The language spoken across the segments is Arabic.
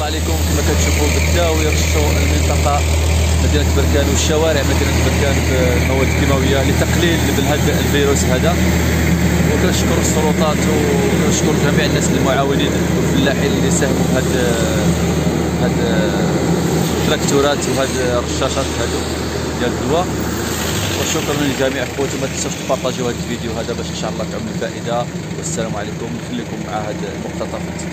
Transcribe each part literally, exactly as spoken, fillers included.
عليكم. كما كتشوفوا بالتاويه في المنطقه مدينه بركان والشوارع مدينه بركان بالمواد الكيماويه لتقليل من هذا الفيروس هذا. وكنشكر السلطات وكنشكر جميع الناس المعاونين والفلاحين اللي ساهموا في هاد هاد التراكتورات وهاد الرشاشات هادو ديال الدواء. وشكرا للجميع خوتي، ما تنساوش تبارطاجيو هذا الفيديو هذا باش ان شاء الله تعم الفائده. والسلام عليكم. نخليكم مع هذه المقتطفات.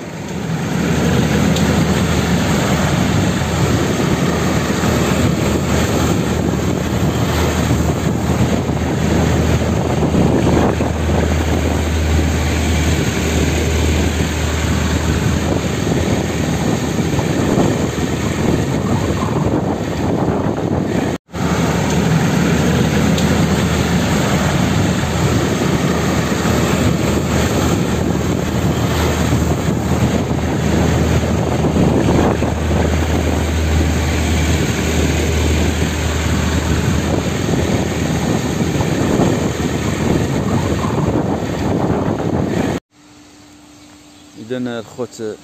إذن الخوت